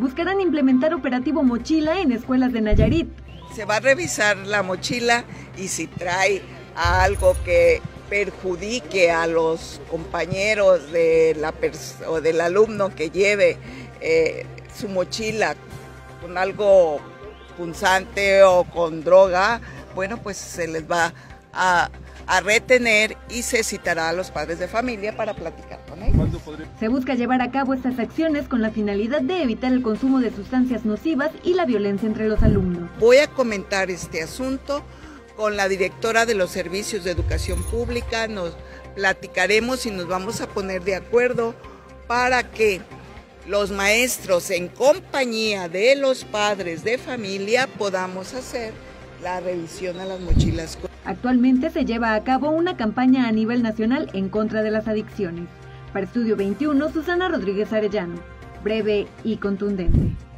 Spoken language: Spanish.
buscarán implementar operativo mochila en escuelas de Nayarit. Se va a revisar la mochila y si trae algo que perjudique a los compañeros o del alumno que lleve su mochila con algo punzante o con droga, bueno, pues se les va a retener y se citará a los padres de familia para platicar con ellos. Se busca llevar a cabo estas acciones con la finalidad de evitar el consumo de sustancias nocivas y la violencia entre los alumnos. Voy a comentar este asunto con la directora de los servicios de educación pública, nos platicaremos y nos vamos a poner de acuerdo para que los maestros en compañía de los padres de familia podamos hacer la revisión a las mochilas. Actualmente se lleva a cabo una campaña a nivel nacional en contra de las adicciones. Para Estudio 21, Susana Rodríguez Arellano. Breve y contundente.